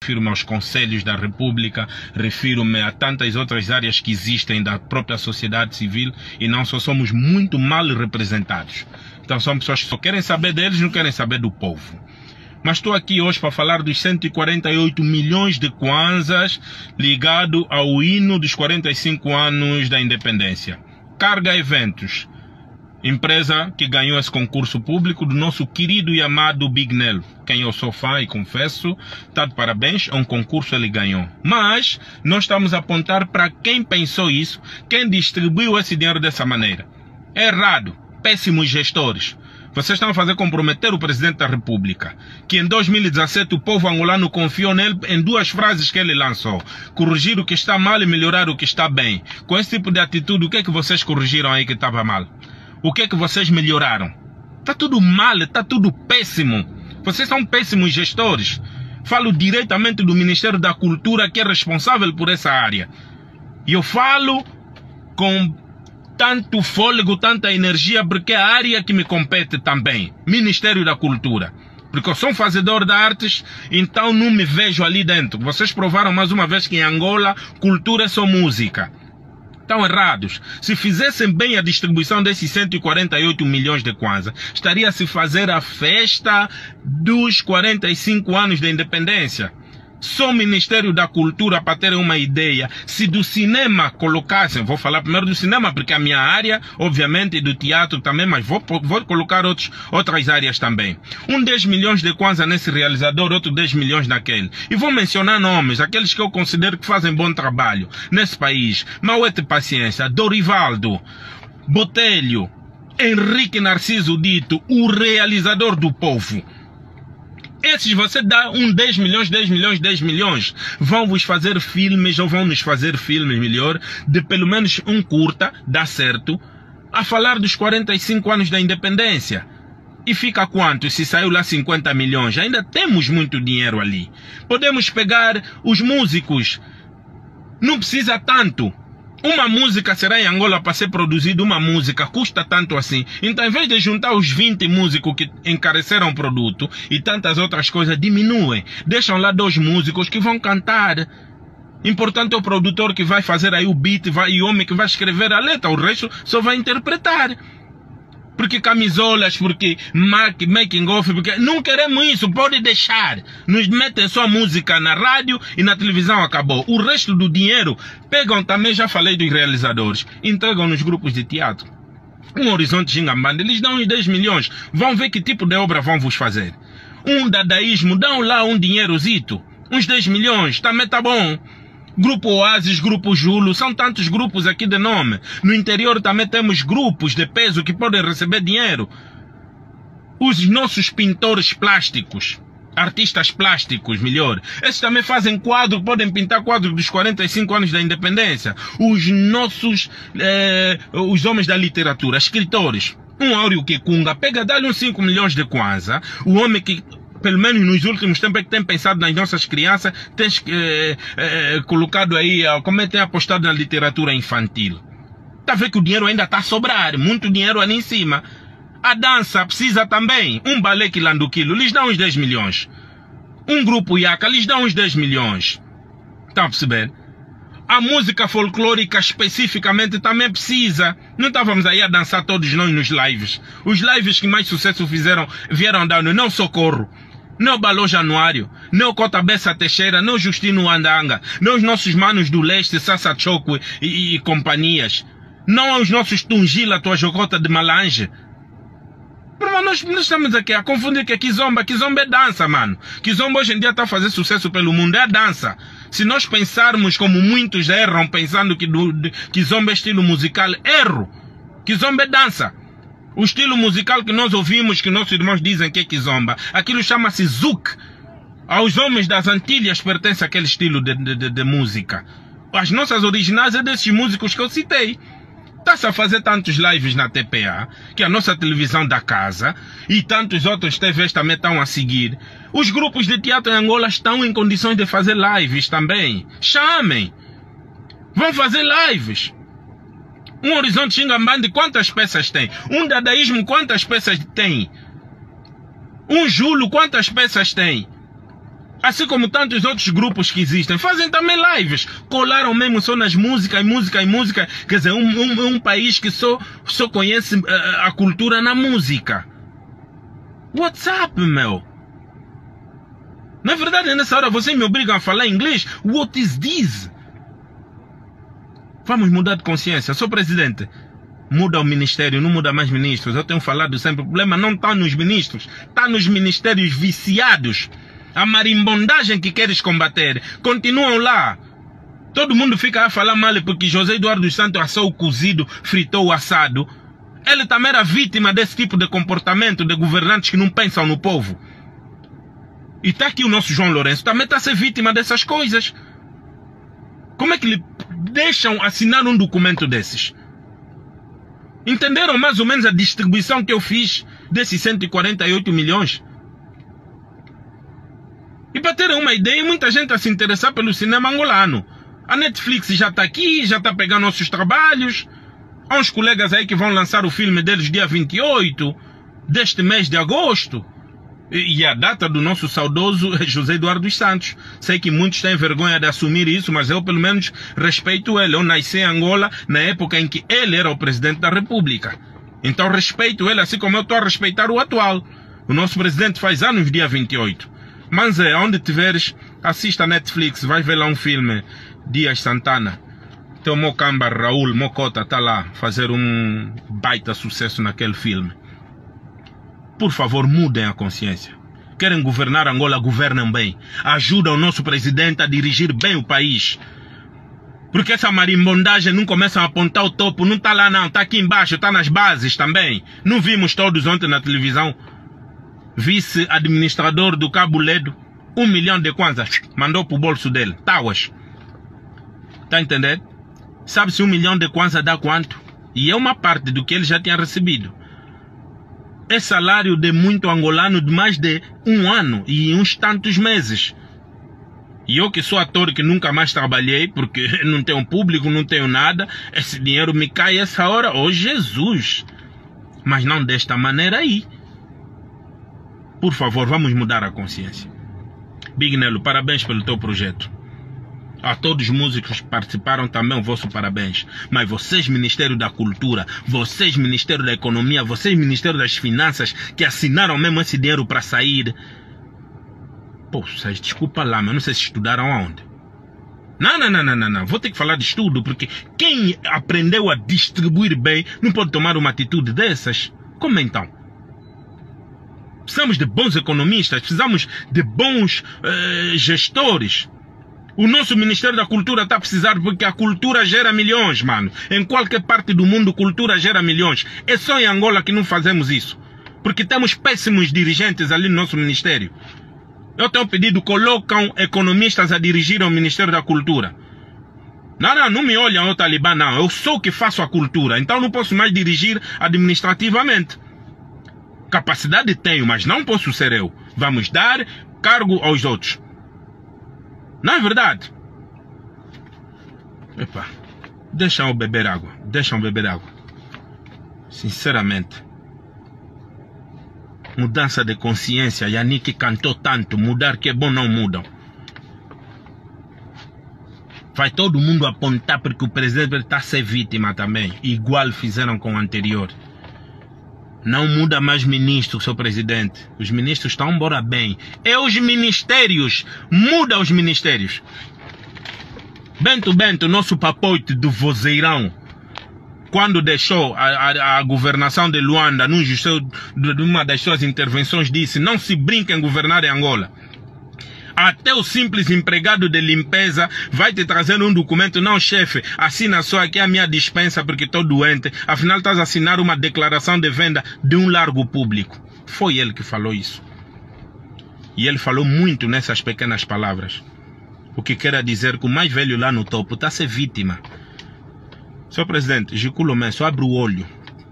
refiro-me aos conselhos da República, refiro-me a tantas outras áreas que existem da própria sociedade civil e não só somos muito mal representados. Então são pessoas que só querem saber deles, não querem saber do povo. Mas estou aqui hoje para falar dos 148 milhões de kwanzas ligado ao hino dos 45 anos da independência. Carga Eventos, empresa que ganhou esse concurso público do nosso querido e amado Big Nelo, quem eu sou fã e confesso, está de parabéns, é um concurso ele ganhou. Mas nós estamos a apontar para quem pensou isso, quem distribuiu esse dinheiro dessa maneira. É errado, péssimos gestores. Vocês estão a fazer comprometer o Presidente da República, que em 2017 o povo angolano confiou nele em duas frases que ele lançou: corrigir o que está mal e melhorar o que está bem. Com esse tipo de atitude, o que é que vocês corrigiram aí que estava mal? O que é que vocês melhoraram? Está tudo mal, está tudo péssimo. Vocês são péssimos gestores. Falo diretamente do Ministério da Cultura, que é responsável por essa área. E eu falo com tanto fôlego, tanta energia, porque é a área que me compete também. Ministério da Cultura. Porque eu sou um fazedor de artes, então não me vejo ali dentro. Vocês provaram mais uma vez que em Angola, cultura é só música. Estão errados. Se fizessem bem a distribuição desses 148 milhões de kwanza, estaria a se fazer a festa dos 45 anos da independência. Só o Ministério da Cultura, para terem uma ideia, se do cinema colocassem, vou falar primeiro do cinema, porque é a minha área, obviamente, e do teatro também, mas vou colocar outras áreas também. 10 milhões de kwanza nesse realizador, outro 10 milhões naquele. E vou mencionar nomes, aqueles que eu considero que fazem bom trabalho nesse país. Mauete Paciência, Dorivaldo, Botelho, Henrique Narciso Dito, o realizador do povo. Esses você dá 10 milhões, 10 milhões, 10 milhões. Vão vos fazer filmes, ou vão nos fazer filmes melhor, de pelo menos um curta, dá certo, a falar dos 45 anos da independência. E fica quanto? Se saiu lá 50 milhões, ainda temos muito dinheiro ali. Podemos pegar os músicos. Não precisa tanto. Uma música será em Angola para ser produzida, uma música custa tanto assim. Então, em vez de juntar os 20 músicos que encareceram o produto e tantas outras coisas, diminuem. Deixam lá 2 músicos que vão cantar. Importante é o produtor que vai fazer aí o beat e o homem que vai escrever a letra. O resto só vai interpretar. Porque camisolas, porque making off, porque não queremos isso, pode deixar. Nos metem só música na rádio e na televisão, acabou. O resto do dinheiro pegam também, já falei dos realizadores, entregam nos grupos de teatro. Horizonte Xingambanda, eles dão uns 10 milhões, vão ver que tipo de obra vão vos fazer. Dadaísmo, dão lá um dinheirozito, uns 10 milhões, também tá bom. Grupo Oasis, Grupo Julo, são tantos grupos aqui de nome. No interior também temos grupos de peso que podem receber dinheiro. Os nossos pintores plásticos, artistas plásticos, melhor, esses também fazem quadro, podem pintar quadros dos 45 anos da independência. Os nossos, os homens da literatura, escritores. Áureo Kikunga, pega, dá-lhe uns 5 milhões de kwanza. O homem que, pelo menos nos últimos tempos, é que tem pensado nas nossas crianças, tem colocado aí, como é que tem apostado na literatura infantil. Está a ver que o dinheiro ainda está a sobrar, muito dinheiro ali em cima. A dança precisa também, um balé quilanduquilo, lhes dá uns 10 milhões. Um grupo Yaka, lhes dá uns 10 milhões. Estão a perceber? A música folclórica especificamente também precisa. Não estávamos aí a dançar todos nós nos lives. Os lives que mais sucesso vieram dando, não Socorro, não Balô Januário, não Cota Bessa Teixeira, não Justino Andanga, não os nossos manos do leste, Sassa Choco e companhias, não os nossos Tungila, Tua Jocota de Malange. Nós estamos aqui a confundir que é Kizomba. Kizomba é dança, mano. Kizomba hoje em dia está a fazer sucesso pelo mundo, é a dança. Se nós pensarmos como muitos erram, pensando que Kizomba é estilo musical, erro. Kizomba é dança. O estilo musical que nós ouvimos, que nossos irmãos dizem que é Kizomba, aquilo chama-se Zouk. Aos homens das Antilhas pertence aquele estilo de música. As nossas originais é desses músicos que eu citei. Está-se a fazer tantos lives na TPA, que é a nossa televisão da casa, e tantos outros TVs também estão a seguir. Os grupos de teatro em Angola estão em condições de fazer lives também. Chamem! Vão fazer lives. Horizonte Xingambanda, quantas peças tem? Dadaísmo, quantas peças tem? Julo, quantas peças tem? Assim como tantos outros grupos que existem, fazem também lives. Colaram mesmo só nas músicas, música. Quer dizer, um país que só conhece a cultura na música. What's up, meu? Na verdade, nessa hora, vocês me obrigam a falar inglês. What is this? Vamos mudar de consciência. Sou presidente. Muda o ministério, não muda mais ministros. Eu tenho falado sempre, o problema não está nos ministros. Está nos ministérios viciados. A marimbondagem que queres combater, continuam lá. Todo mundo fica a falar mal porque José Eduardo dos Santos assou o cozido, fritou o assado. Ele também era vítima desse tipo de comportamento de governantes que não pensam no povo. E está aqui o nosso João Lourenço, também está a ser vítima dessas coisas. Como é que lhe deixam assinar um documento desses? Entenderam mais ou menos a distribuição que eu fiz desses 148 milhões? E para terem uma ideia, muita gente a se interessar pelo cinema angolano. A Netflix já está aqui, já está pegando nossos trabalhos. Há uns colegas aí que vão lançar o filme deles dia 28 deste mês de agosto. E a data do nosso saudoso José Eduardo dos Santos. Sei que muitos têm vergonha de assumir isso, mas eu pelo menos respeito ele. Eu nasci em Angola na época em que ele era o presidente da República. Então respeito ele assim como eu estou a respeitar o atual. O nosso presidente faz anos dia 28. Mas onde tiveres, assista a Netflix, vai ver lá um filme, Dias Santana. Teu Mocamba, Raul Mocota está lá, fazer um baita sucesso naquele filme. Por favor, mudem a consciência. Querem governar Angola, governem bem. Ajudem o nosso presidente a dirigir bem o país. Porque essa marimbondagem não começa a apontar o topo, não está lá não, está aqui embaixo, está nas bases também. Não vimos todos ontem na televisão. Vice-administrador do Cabo Ledo, 1 milhão de kwanzas, mandou para o bolso dele, Tawas. Tá entendendo? Sabe-se 1 milhão de kwanzas dá quanto? E é uma parte do que ele já tinha recebido. É salário de muito angolano de mais de 1 ano e uns tantos meses. E eu que sou ator que nunca mais trabalhei, porque não tenho público, não tenho nada, esse dinheiro me cai essa hora, oh Jesus! Mas não desta maneira aí. Por favor, vamos mudar a consciência. Big Nelo, parabéns pelo teu projeto. A todos os músicos que participaram também o vosso parabéns. Mas vocês, Ministério da Cultura, vocês, Ministério da Economia, vocês, Ministério das Finanças, que assinaram mesmo esse dinheiro para sair. Pô, vocês, desculpa lá, mas não sei se estudaram aonde. Não. Vou ter que falar de estudo, porque quem aprendeu a distribuir bem não pode tomar uma atitude dessas. Como então? Precisamos de bons economistas, precisamos de bons gestores. O nosso Ministério da Cultura está a precisar porque a cultura gera milhões, mano. Em qualquer parte do mundo, cultura gera milhões. É só em Angola que não fazemos isso. Porque temos péssimos dirigentes ali no nosso Ministério. Eu tenho pedido, colocam economistas a dirigir o Ministério da Cultura. Não me olham o Talibã, não. Eu sou o que faço a cultura, então não posso mais dirigir administrativamente. Capacidade tenho, mas não posso ser eu. Vamos dar cargo aos outros. Não é verdade? Epa, deixam beber água. Sinceramente. Mudança de consciência. Yannick cantou tanto. Mudar que é bom não mudam. Vai todo mundo apontar porque o presidente está a ser vítima também. Igual fizeram com o anterior. Não muda mais ministro, seu presidente. Os ministros estão embora bem. É os ministérios. Muda os ministérios. Bento, nosso papoite do vozeirão, quando deixou a governação de Luanda, numa das suas intervenções disse, não se brinca em governar em Angola. Até o simples empregado de limpeza vai te trazer um documento. Não, chefe, assina só aqui a minha dispensa porque estou doente. Afinal, estás a assinar uma declaração de venda de um largo público. Foi ele que falou isso. E ele falou muito nessas pequenas palavras. O que quer dizer que o mais velho lá no topo está a ser vítima. Senhor presidente, Giculo Menso, abre o olho.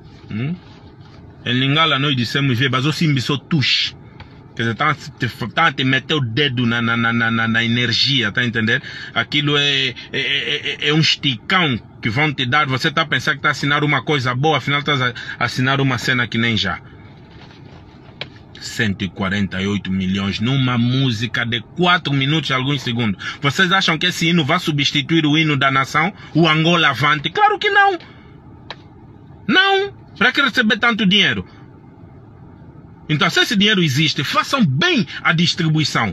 Em Lingala nós dissemos, mas eu sim sou tush. Quer dizer, tá a te meter o dedo na energia, tá entendendo? Aquilo é um esticão que vão te dar. Você tá a pensar que está a assinar uma coisa boa, afinal está a assinar uma cena que nem já. 148 milhões numa música de 4 minutos e alguns segundos. Vocês acham que esse hino vai substituir o hino da nação? O Angola Avante? Claro que não. Não. Para que receber tanto dinheiro? Então, se esse dinheiro existe, façam bem a distribuição.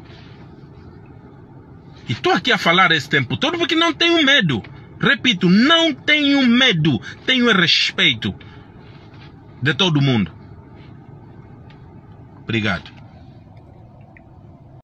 E estou aqui a falar esse tempo todo porque não tenho medo. Repito, não tenho medo. Tenho respeito de todo mundo. Obrigado.